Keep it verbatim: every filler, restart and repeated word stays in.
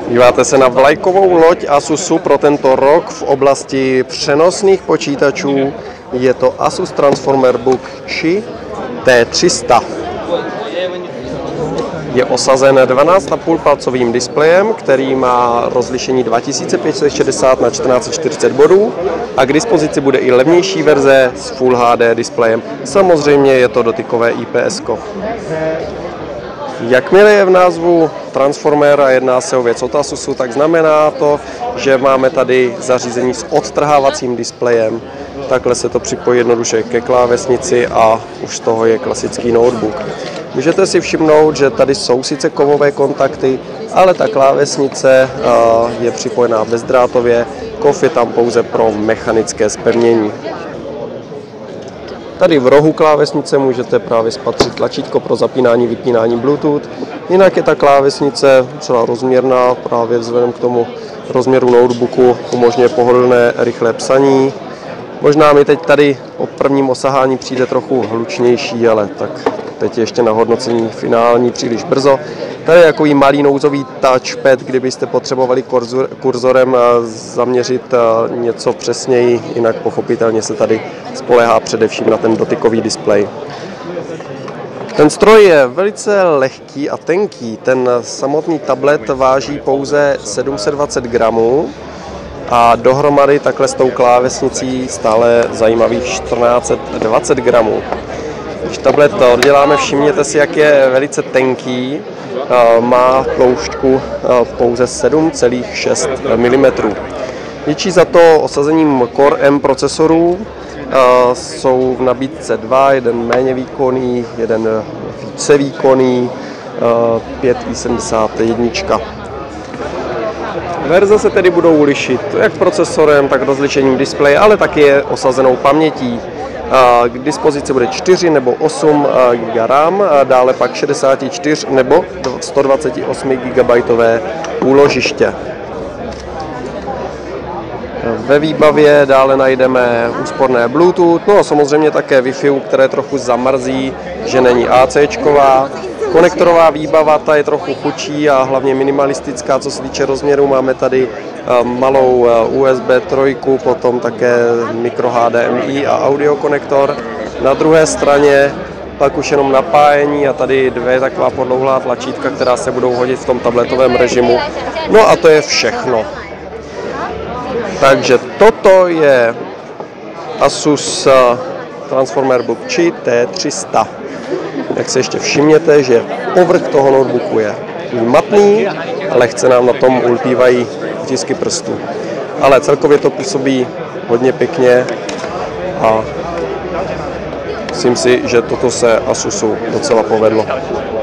Díváte se na vlajkovou loď Asusu pro tento rok v oblasti přenosných počítačů. Je to Asus Transformer-Book Chi T tři sta. Je osazen dvanáct a půl palcovým displejem, který má rozlišení dva tisíce pět set šedesát na čtrnáct set čtyřicet bodů a k dispozici bude i levnější verze s Full H D displejem. Samozřejmě je to dotykové I P S ko. Jakmile je v názvu Transformer a jedná se o věc od Asusu, tak znamená to, že máme tady zařízení s odtrhávacím displejem. Takhle se to připojí jednoduše ke klávesnici a už z toho je klasický notebook. Můžete si všimnout, že tady jsou sice kovové kontakty, ale ta klávesnice je připojená bezdrátově, kov je tam pouze pro mechanické zpevnění. Tady v rohu klávesnice můžete právě spatřit tlačítko pro zapínání, vypínání Bluetooth. Jinak je ta klávesnice celá rozměrná, právě vzhledem k tomu rozměru notebooku umožňuje pohodlné rychlé psaní. Možná mi teď tady po prvním osahání přijde trochu hlučnější, ale tak teď je ještě na hodnocení finální příliš brzo. Tady je takový malý nouzový touchpad, kdybyste potřebovali kurzor, kurzorem zaměřit něco přesněji, jinak pochopitelně se tady spoléhá především na ten dotykový displej. Ten stroj je velice lehký a tenký. Ten samotný tablet váží pouze sedm set dvacet gramů a dohromady takhle s tou klávesnicí stále zajímavých čtrnáct set dvacet gramů. Když tablet odděláme, všimněte si, jak je velice tenký. Má tloušťku pouze sedm celá šest milimetrů. Větší za to osazením Core M procesorů. Jsou v nabídce dva, jeden méně výkonný, jeden více výkonný, pět i sedmdesát jedna. Verze se tedy budou lišit jak procesorem, tak rozlišením displeje, ale taky je osazenou pamětí. K dispozici bude čtyři nebo osm giga RAM, dále pak šedesát čtyři nebo sto dvacet osm gigabajtové úložiště. Ve výbavě dále najdeme úsporné Bluetooth, no a samozřejmě také Wi-Fi, které trochu zamrzí, že není ACčková. Konektorová výbava, ta je trochu chudší a hlavně minimalistická, co se týče rozměru. Máme tady malou U S B tři, potom také micro H D M I a audio konektor. Na druhé straně pak už jenom napájení a tady dvě taková podlouhlá tlačítka, která se budou hodit v tom tabletovém režimu. No a to je všechno. Takže toto je Asus Transformer-Book Chi T tři sta. Jak se ještě všimněte, že povrch toho notebooku je matný a lehce nám na tom ulpívají otisky prstů. Ale celkově to působí hodně pěkně a myslím si, že toto se Asusu docela povedlo.